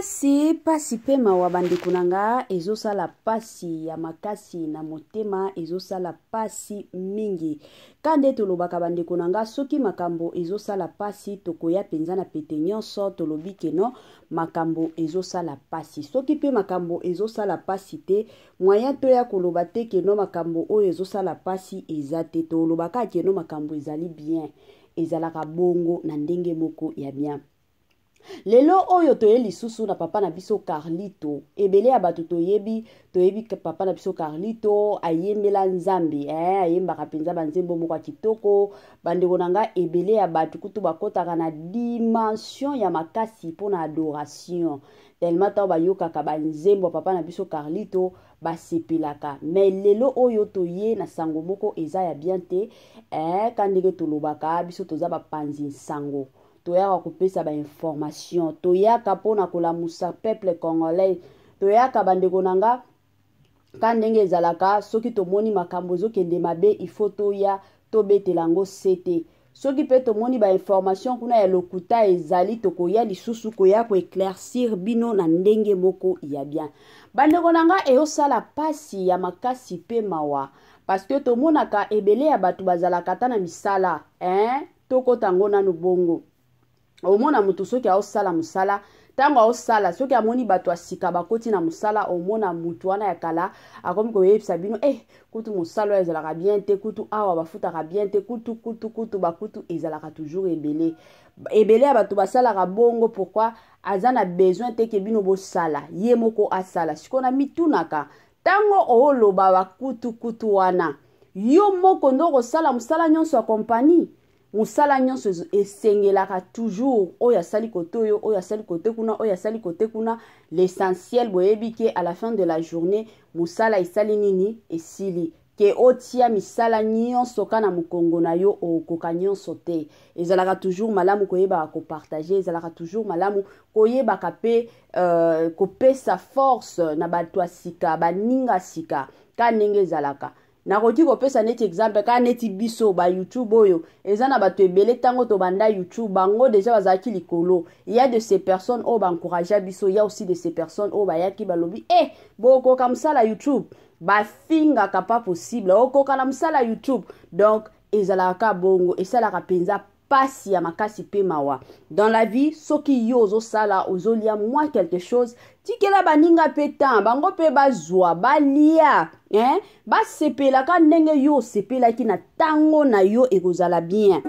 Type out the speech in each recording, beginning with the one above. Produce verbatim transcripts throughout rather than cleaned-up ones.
Pasi pasi pe mawa bandeko nanga ezosala pasi ya makasi na motema ezosala pasi mingi kande tolobaka bandeko nanga soki makambo ezosala pasi tokoya penza na pete nyonso tolobi keno makambo ezosala pasi soki pe makambo ezosala pasi te moyen to ya koloba te keno makambo oyo ezosala pasi ezate tolobaka keno makambo ezali bien ezalaka bongo na ndenge moko ya bien. Lelo oyo toye lisusu na papa na biso Carlito ebele ya bato toyebi toyebi papa na biso Carlito ayembela nzambe eh ayembaka penza banzembo moko kitoko bandeko nanga ebele ya bato kutu bakotaka na dimension ya makasi pona adoration tellement ta bayoka ka banzembo papa na biso Carlito basepelaka mais lelo oyo toye na sango moko eza ya bien te eh kandeke tolobaka biso toza ba panzi sango toyaka kopesa ba information toyaka pona kolamusa peuple congolais toyaka bandeko nanga kandenge ezalaka soki tomoni makambo ezokende mabe il faut toya tobetelango sete soki pe tomoni ba information kuna ya lokuta ezali tokoya lisusu koya ko éclaircir bino na ndenge moko ya bien bandeko nanga eosala pasi ya makasi pe mawa parce que tomonaka ebele ya batu bazalaka ta na misala hein tokotango nanu bongo omona mutu soki aosala musala tango aosala soki amoni bato asika bakoti na musala omona mutu wana ya kala akomi koyebisa bino eh kutu musala ezalaka bien te kutu awa bafutaka bien te kutu kutu kutu bakutu ezalaka toujours ebele ebele ya bato basalaka bongo pourquoi aza na besoin te ke bino bosala ye moko asala sikona mitunaka tango ooloba bakutu kutu wana yo moko ndo kosala musala nyonso ya kompani musala nyonso esengelaka toujours oya sali kote oyo oya sali kote kuna oya sali kote kuna l'essentiel boyebi ke à la fin de la journée musala esali nini esili ke otia misala nyonso kana mukongo na yo okoka nyonso te ezalaka toujours malamu koyeba ko partager ezalaka toujours malamu koyeba kape euh, kopesa force na bato asika baninga sika kanenge ezalaka na koki kopesa neti exemple ka neti biso ba YouTube oyo eza na bato ebele tango to banda YouTube bango déjà bazaki likolo il y a de ces personnes au ba encourager biso il y a aussi de ces personnes au ba yaki balobi eh boko comme ça la YouTube ba finga ka pas possible oko kana msala YouTube donc ezalaka bongo esalaka penza pasi ya makasi pe mawa dans la vie soki yo ozo sala ozolia moi quelque chose tikela baninga petan bango pe bazwa balia hein ba sepela ka ndenge yo sepela ki na tango na yo ekozala bien.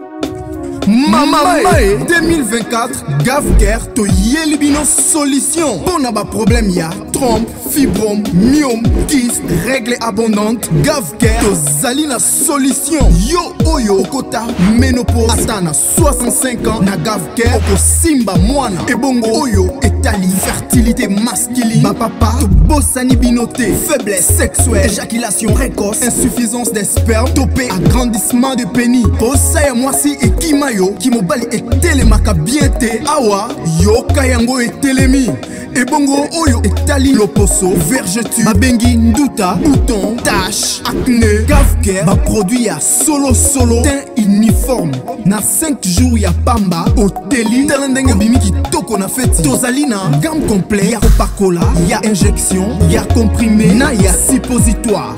Mama Mae deux mille vingt-quatre Gavker to yelibino solution pour na ba problème ya trompe fibrome myome kyste règle abondante Gavker to zalina solution yo oyo okota ménopause atana soixante-cinq ans na Gavker oko simba mwana ebongo oyo etali fertilité masculine ba papa to bosani binoté faiblesse sexuelle éjaculation précoce insuffisance des spermes topé agrandissement de pénis posa ya mwasi ekimayo ki mobali etelemaka bien te awa yoka yango etelemi ebongo oyo etali loposo vergeture babengi nduta bouton tache acné Gavker ba produit ya solo solo teint uniforme na cinq jours ya pamba oteli talendenge bimi kitoko na feti tozali na gamme complet ya kopakola ya injection ya comprimé na ya suppositoire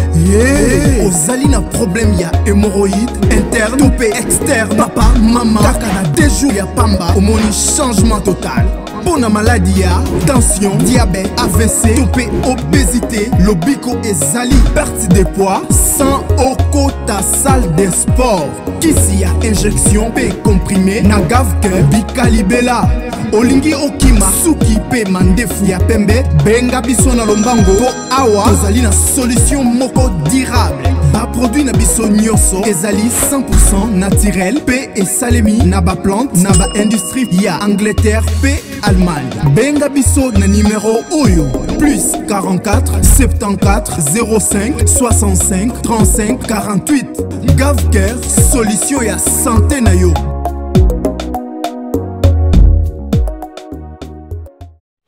yeah. Ozali na problème ya hémorroïde interne topé externe papa mama kaka na deux jours ya pamba omoni changement total pour la maladie ya tension diabète A V C topé obésité lobiko ezali perte de poids sans okota salle de sport kisi ya injection pe comprimé na Gavker bikalibela olingi okima suki pe mandefu ya pembe benga biso na lombango po awa tozali na solution moko durable ba produit na biso nyonso ezali cent pour cent naturel pe esalemi na ba plante na ba industrie ya Angleterre pe Allemagne benga biso na numéro oyo plus quarante-quatre soixante-quatorze zéro cinq soixante-cinq trente-cinq quarante-huit Gavker solution ya santé na yo. Moi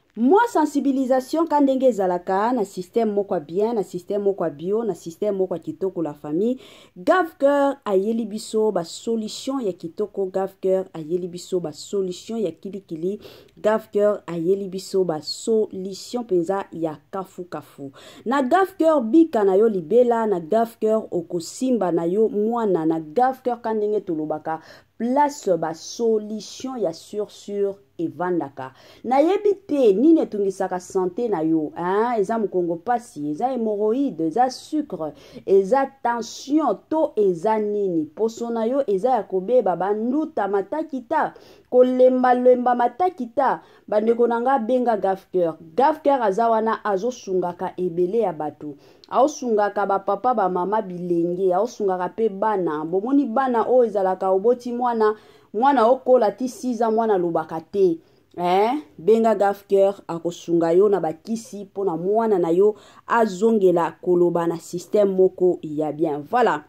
sensibilisation kandenge zalaka na système moko bien na système moko bio na système moko kitoko la famille Gavker ayeli biso ba solution ya kitoko Gavker ayeli biso ba solution ya kilikili Gavker ayeli biso ba solution penza ya kafu kafu na Gavker bika na yo libela na Gavker okosimba na yo mwana na Gavker kandenge tulubaka place ba solution ya sur sur evandaka na yebite nine tungisaka santé na yo hein eza mukongo pasi eza hémorroïde eza sucre eza tension to eza nini poso na yo eza ya kobeba banduta matakita kolemba lemba matakita bandeko nanga benga Gavker Gavker azawana azosungaka ebele ya bato aosungaka ba papa ba mama bilenge aosungaka pe bana bomoni bana o ezalaka oboti mwana mwana okola ti six ans mwana lobaka te eh benga Gavker akosunga yo na bakisi pona mwana na yo azongela koloba na système moko ya bien. Voilà.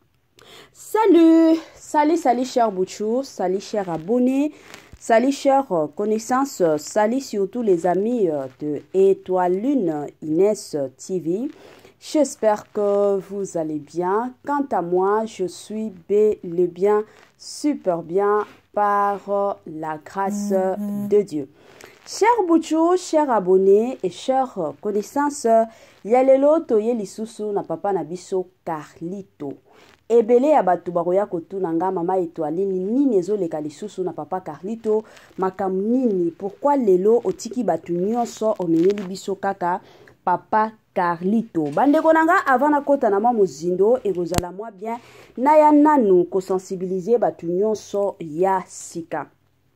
Salut, salut, salut chers Bouchou, salut chers abonnés, salut chers connaissances, salut surtout les amis de Étoile Lune Inès T V. J'espère que vous allez bien. Quant à moi, je suis bel et bien, super bien par la grâce de Dieu. Chers Bouchou, chers abonnés et chers connaissances, yalelo toye lisusu na papa na biso Carlito. Ebele ya batu baroya kotuna nga mama Étoile nini ezoleka lisusu na papa Carlito makam nini pourquoi lelo otiki batu nyonso omeneli biso kaka papa Carlito. Bandeko nanga avant na kota na mwa mozindo ekozala mwa bien na ya nanu ko sensibiliser batu nyonso ya sika.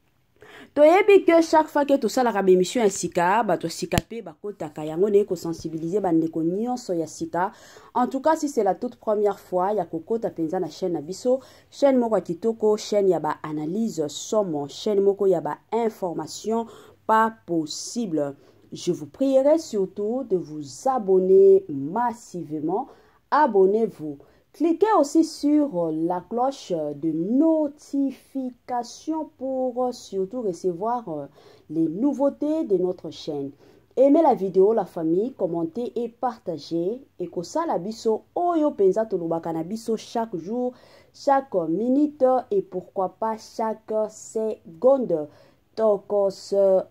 Toyebi que chaque fois que to sala ka émission ya sika bato sika pe bakota ka yango ne ko sensibiliser bandeko nyonso ya sika. En tout cas si c'est la toute première fois ya kokota penza na chaîne na biso, chaîne moko kitoko, chaîne ya ba analyse somme, chaîne moko ya ba information pas possible. Je vous prierai surtout de vous abonner massivement. Abonnez-vous. Cliquez aussi sur la cloche de notification pour surtout recevoir les nouveautés de notre chaîne. Aimez la vidéo, la famille, commentez et partagez. Et que ça la biso oyo penza tolobaka na biso chaque jour, chaque minute et pourquoi pas chaque seconde. Tokos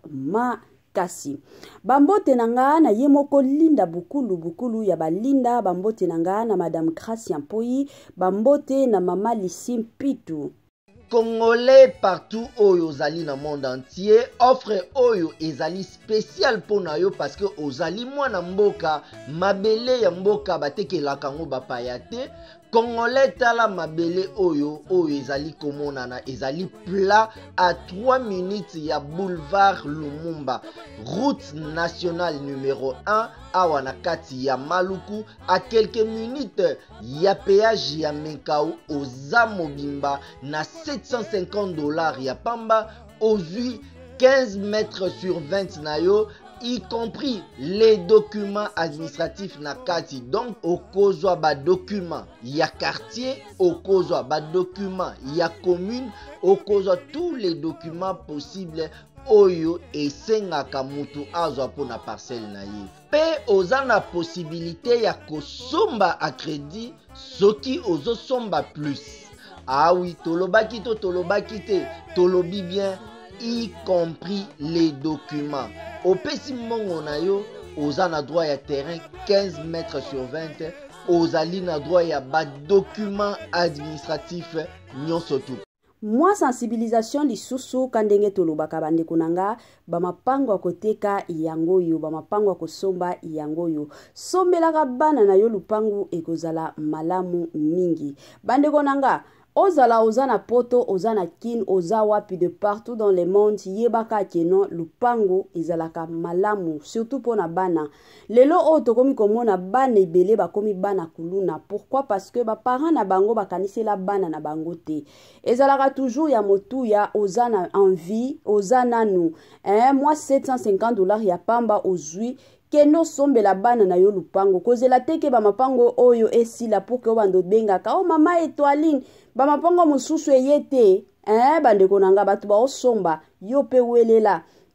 ma kasi. Bambote nanga na yemoko linda bukulu bukulu ya balinda bambote nanga na madame Gracia Mpoi bambote na mama Lissim Pitu. Congolais partout oyo ozali na monde entier offre oyo ezali spécial pona yo parce que ozali mwana mboka mabele ya mboka batekelaka ngo bapaya te. Congolais tala mabele oyo oyo ezali komonana ezali plat à trois minutes ya boulevard Lumumba route nationale numéro un awa na kati ya Maluku à quelques minutes ya péage ya Menkau oza mobimba na sept cent cinquante dollars ya pamba ozui quinze mètres sur vingt na yo y compris les documents administratifs na kati. Donc okozwa ba documents ya quartier, okozwa ba documents ya commune, okozwa tous les documents possibles oyo esengaka mutu azwa pona parcelle na ye. Pe oza na possibilité ya kosomba a crédit soki ozo somba plus. Ah oui, tolobaki to tolobaki te, tolobi bien y compris les documents. Au pesi mongo na yo, oza na droit ya terrain quinze mètres sur vingt, ozali na droit ya ba document administratif nyonso tout. Moi sensibilisation lisusu kandenge tolobaka bandeko nanga bamapango akoteka yango yo bamapango akosomba yango yo sombelaka bana na yo lupangu ekozala malamu mingi bandeko nanga. Ozala ozana poto, ozana kin, oza wapi de partout dans le monde, yebaka keno, lupango, izalaka malamu, surtout pour na bana. Lelo o tokomi komona bana ibele bakomi bana kuluna. Pourquoi? Parce que ba parents na bango bakanisi la bana na bango te. Ezalaka toujours ya motu ya ozana envie, ozana nou. Hein, moi sept cent cinquante dollars ya pamba ozui. Keno sombe la bana na yo lupango. Koze la teke ba mapango oyo esi la pour que bando benga ka. Oh mama Étoile ba mapango mususu eyete. Eh bandeko nanga batu ba osomba yo pe welela.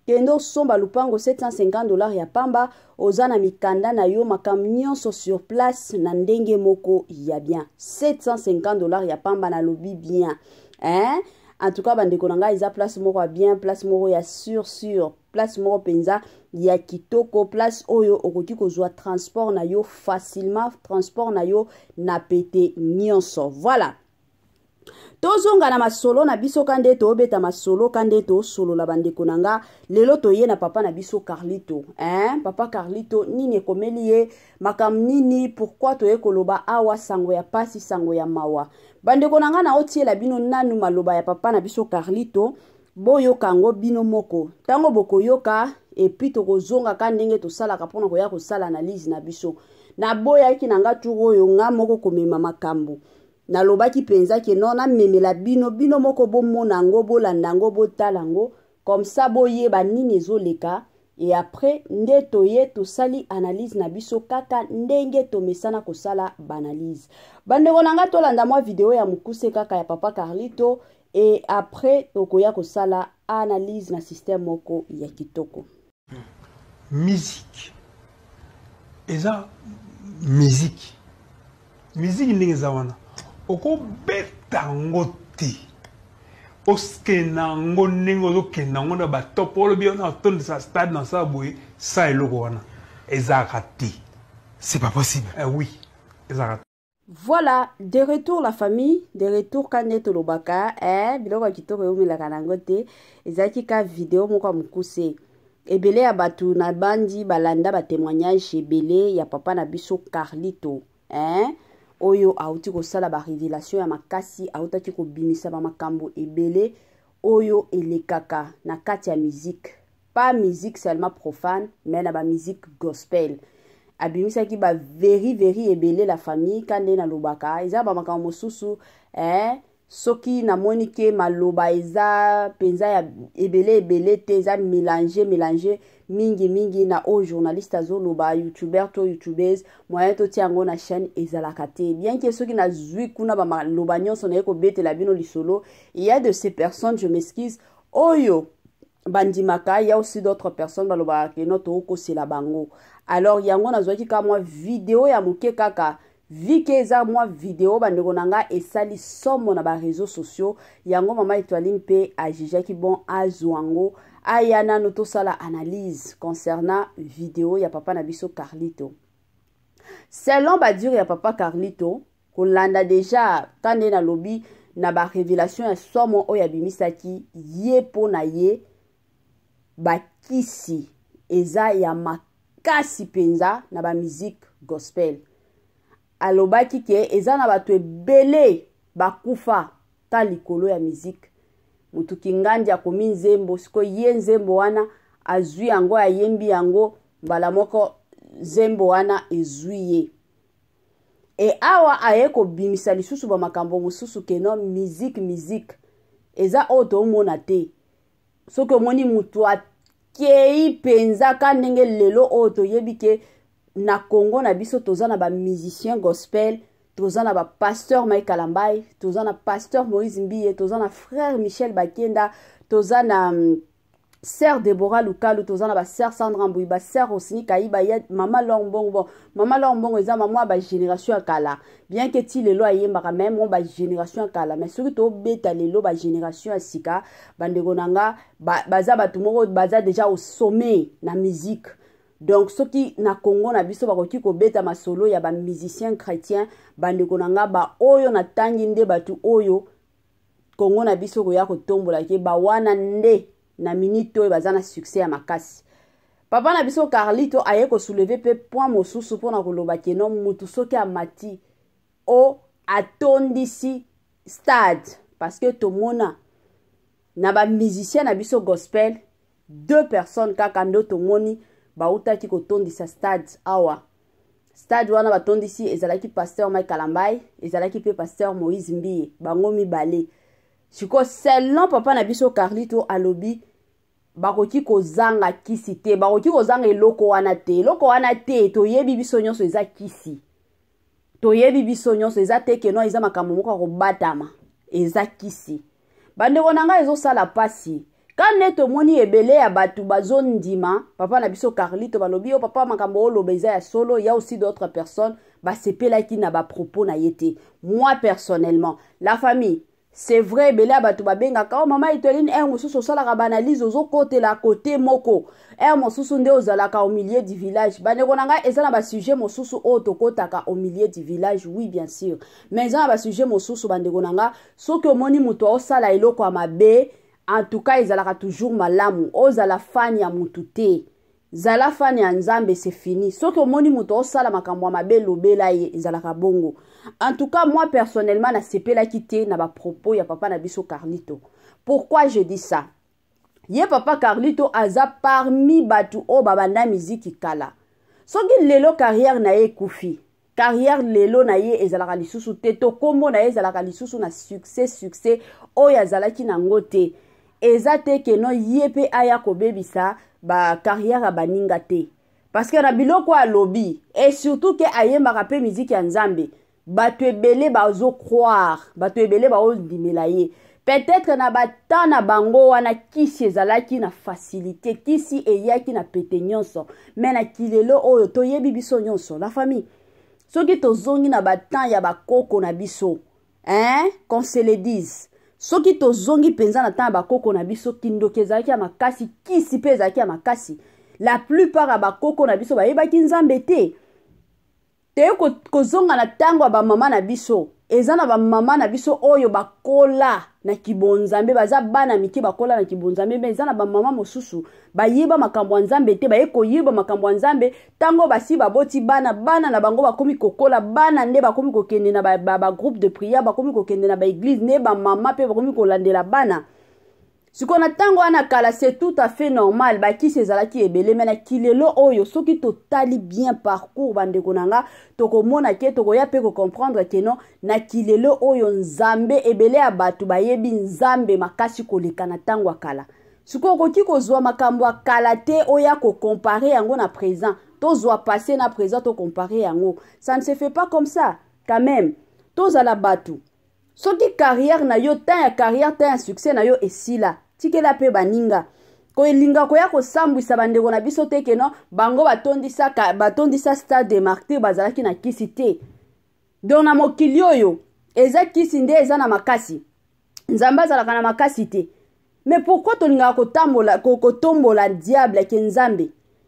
kendo somba lupango sept cent cinquante dollars ya pamba oza na mikanda na yo makam nyonso sur place na ndenge moko ya bien. sept cent cinquante dollars ya pamba na lobi bien. Hein? En tout cas, bandeko nanga isa place moko bien, place moko ya sur sur, place moko penza ya kitoko, place oyo okoki kozwa transport na yo facilement, transport na yo na pete nyonso. Voilà. Tozonga na masolo na biso kande to obeta masolo kande to solo la bandeko nanga lelo toye na papa na biso Carlito. Hein? Papa Carlito nini komeli ye makam nini pourquoi toye koloba awa sango ya pasi sango ya mawa. Bandeko nanga na otie la bino nanu maloba ya papa na biso Carlito boyo kango bino moko. Tango boko yoka et puis to kozonga kandenge to sala kapona ko ya ko sala analyse na biso. Na boya ki nanga turo yo nga moko komema makambo. Na lobaki penza ke non na memela bino bino moko bo monango bo landango bo talango comme ça boye ba nini ezoleka et après nde toye to sali analyse na biso kaka ndenge to mesana ko sala banalise. Bandeko nanga to landa moi vidéo ya mukuse kaka ya papa Carlito et après tokoya ko sala analyse na système moko ya kitoko. Musique. Eza musique. Musique ndenge zawana. Oko betango te oske nango nengo zo kenango na ba top olo bi na ton de sa stade dans sa boy ça eloko wana ezakati c'est pas possible. Eh oui ezakati. Voilà, de retour la famille, de retour kande to lobaka eh biloko kitoko yo mila kanango te ezaki ka vidéo moko mukuse ebele ya batu na bandi balanda ba témoignage ebele ya papa na biso Carlito hein. Oyo auti ko sala ba révélation ya makasi autaki ko bimisa ba makambo ebele oyo elekaka na kati ya musique, pas musique seulement profane mais na ba musique gospel abimisa ki ba very very ebele la famille kande na lobaka eza ba makambo mosusu eh soki na monike maloba eza penza ya ebele ebele te eza mélanger mélanger mingi mingi na o journaliste azo loba youtuber to youtubeuse moyen to tiango na chaîne ezalaka te bien que soki na zui kuna ba maloba nyonso na ko betela bino lisolo il y a de ces personnes je m'excuse oyo bandimaka il y a aussi d'autres personnes baloba ke noto ko sela bango alors yango na zwaki ka moi vidéo ya muke kaka vi ke eza moi vidéo bandeko nanga esali somo na ba réseaux sociaux yango mama Etoile mpe ajijaki bon azwango ayana noto sala analyse concernant vidéo ya papa na biso Carlito. Selon ba dire ya papa Carlito kolanda déjà kande na lobby na ba révélation ya somo oya bimisaki ye pona ye ba kisi eza ya makasi penza na ba musique gospel. Alobaki ke eza na bato ebele bakufa ta likolo ya musique. Mutu kingandi akomi nzembo siko ye nzembo wana azwi yango ayembi yango mbala moko nzembo wana ezwi ye. E awa aye ko bimisa lisusu ba makambo mosusu ke no musique musique eza oto mona te. Soko moni mutu akei penza ka ndenge lelo oto yebike na Congo na biso tozana ba musicien gospel, tozana ba pasteur Mike Kalambai, tozana pasteur Moïse Mbiye, tozana frère Michel Bakenda, tozana um, sœur Deborah Lukalu, tozana ba sœur Sandra Mbouy, ba sœur Osini Kaiba, ya mama Longbongo. Mama Longbongo eza mama ba génération akala. Bien que ti lelo ayembaka même on ba génération akala, mais surtout beta lelo ba génération asika, bandeko nanga ba baza batu moko baza déjà au sommet na musique. Donc ce qui na Congo na biso bakoki ko beta masolo ya ba musicien chrétien bandeko nanga ba oyo na tangi nde batu oyo Congo na biso ko ya ko tombola ke ba wana nde na minito bazana succès ya makasi. Papa na biso Carlito aye ko soulever pe point mosusu pona ko loba ke no mutu soki amati o atondisi stade parce que to mona na ba musicien na biso gospel deux personnes kaka ndo to moni bauta ki kotondisa stade awa stade wana batondisi ezalaki pasteur Mike Kalambai ezalaki pe pasteur Moïse Mbiye bango mibale siko selon papa na biso Carlito alobi bakoki kozanga kisi te bakoki kozanga eloko wana te eloko wana te toyebi biso nyonso eza kisi toyebi biso nyonso eza te keno eza makambo moko ko batama eza kisi bandeko nanga ezo sala pasi quand neto moni ebele ya batu bazone ndima papa na biso Carlito balobi o papa makambo lobeza ya solo, il y a aussi d'autres personnes ba sepela ki na ba propos na yete. Moi personnellement la famille c'est vrai ebele ya batu babenga ka o mama Itoline er mosusu sala ka banalise ozo côté la côté moko er mosusu nde ozala ka au milieu du village bane konanga eza na ba sujet mosusu o tokota ka au milieu du village, oui bien sûr, mais eza na ba sujet mosusu bande konanga soki omoni muto osala eloko ya mabe. En tout cas, ils allaient toujours malamu. Ozala fani ya mutu te. Zala fani ya nzambe, c'est fini. Sauf que moni muto osala makambo ya mabe lobela ye, ezalaka bongo. En tout cas, moi personnellement, na sepela kite na ba propos ya papa na biso Carlito. Pourquoi je dis ça? Ye papa Carlito aza parmi batu o babanda musique kala. Soki lelo carrière na ye kufi. Carrière lelo na ye ezalaka lisusu te. To kombo na ye ezalaka lisusu na succès succès o ya zalaki na ngote. Eza te ke no yepe aya kobebisa ba carrière a baninga te. Parce que na biloko a lobby et surtout ke ayemba ka pe musique ya nzambe. Batu ebele bazo croire, batu ebele ba ondimela ye. Peut-être na bata na bango wana kisi ezalaki na facilité, kisi eyaki na pete nyonso. Mais na kilelo oyo toyebi biso nyonso la famille. Soki tozongi na batan ya bakoko na biso, hein, qu'on se le dise. Soki tozongi penza na tan bakoko na biso kindoke ezalaki ya makasi, kisi pe ezalaki ya makasi. La plupart ya bakoko na biso bayebaki nzambe te. Te ko kozonga na tango ba mama na biso. Eza na ba mama na biso oyo bakola na kibonzambe baza bana miki bakola na kibonzambe, mais eza na ba mama mosusu bayeba makambo ya nzambe te, baye koyeba makambo ya nzambe tango basi baboti bana bana na bango bakomi kokola bana nde bakomi kokende na ba, ba, ba groupe de prière, bakomi kokende na ba église, ne ba mama pe bakomi kolandela bana. Sikona tango ana kala c'est tout à fait normal ba ki sezalaki ebele mena kilelo oyo soki totali bien parcours bande konanga toko mona ke toko ya pe ko comprendre que non na kilelo oyo nzambe ebele ya batu bayebi nzambe makasi koleka na tango akala. Siko koki kozwa makambo akala te oya ko comparer yango na présent, tozwa passé na présent to comparer yango. Ça ne se fait pas comme ça quand même. Tozala batu soki carrière na yo tan ya carrière tan ya succès na yo esila tikela pe baninga ko elinga ko ya ko sambwisa bandeko na biso te ke no bango batondisa ka batondisa stade de martyr bazalaki na kisi te. Donc na mokili oyo eza kisi nde eza na makasi nzamba azalaka na makasi te. Mais pourquoi tolinga ko tambola ko kotombola diable ke nzambe?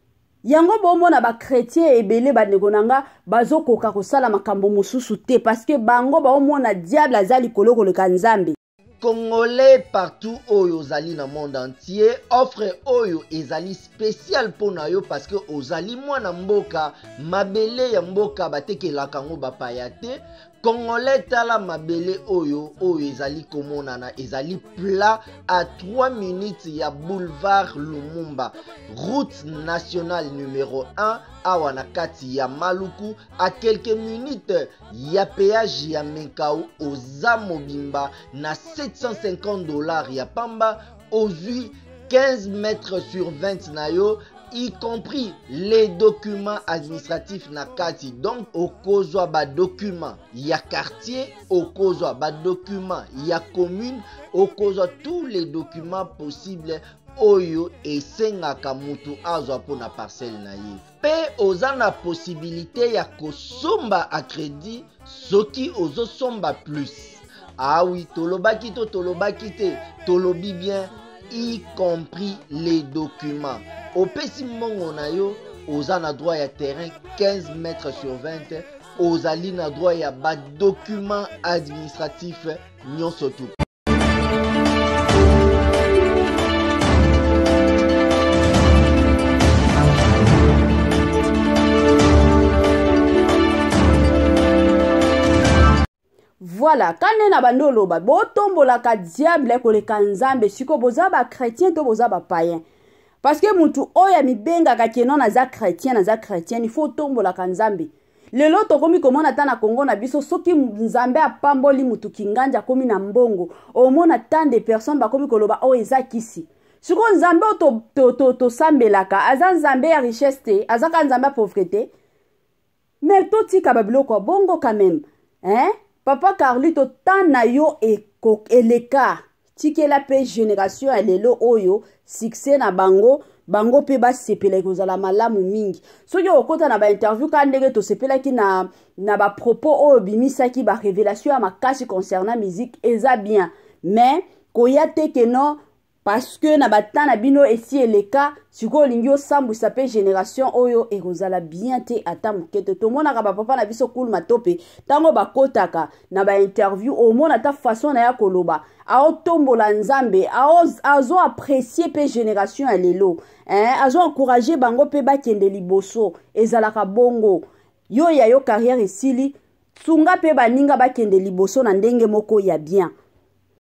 Yango bomona ba chrétien ebele bandeko nanga bazokoka kosala makambo mosusu te parce que bango baomona diable azali koloko le kanzambe. Congolais partout oyo ozali na monde entier, offre oyo ezali spécial pona yo parce que ozali mwana mboka mabele ya mboka batekelaka ngo bapaya te. Congolais tala mabele oyo oyo ezali komonana ezali plat à trois minutes ya boulevard Lumumba, route nationale numéro un awa na kati ya Maluku, à quelques minutes ya péage ya Menkau oza mobimba na sept cent cinquante dollars ya pamba ozui quinze mètres sur vingt na yo, y compris les documents administratifs na kati. Donc okozwa ba document ya quartier, okozwa ba document ya commune, okozwa tous les documents possibles oyo esengaka mutu azwa pona parcelle na ye. Pe oza na possibilité ya kosomba a crédit soki ozo somba plus. Ah oui, tolobaki to tolobaki te, tolobi bien, y compris les documents. Au pesi mongo na yo, oza na droit ya terrain quinze mètres sur vingt, ozali na droit ya ba document administratif nyonso tout. Voilà, quand on a bandolo ba botombola ka diable koleka nzambe siko boza ba chrétien to boza ba païen. Parce que mutu oya mibenga ka kenon na za chrétien na za chrétien il faut tombola ka nzambe. Lelo to komi komona ta na Congo na biso soki nzambe apamboli mutu kinganja komi na mbongo omona tant de personnes ba komi koloba o eza kisi. Siko nzambe to to to, to sambelaka aza nzambe ya richesse te, aza ka nzambe pauvreté. Mais to tika babiloko bongo quand même, hein? Papa Carlito tan na yo e eleka tikela pe génération ya lelo oyo succès na bango bango pe basepela ekozala malamu mingi soki okota na ba interview ka ndenge tosepelaki na na ba propos oyo bimisaki ba révélation ya makasi concernant musique eza bien mais koya te ke non parce que na batana bino esi eleka siko olingi osambwisa pe génération oyo ekozala bien te ata mokete tomonaka bapapa na biso cool matope ntango bakotaka na bainterview omona ta façon na ya koloba aotombola nzambe azo apprécier pe génération ya lelo hein? Azo encourager bango pe bakende liboso ezalaka bongo yo ya yo carrière esili tsunga pe baninga bakende liboso na ndenge moko ya bien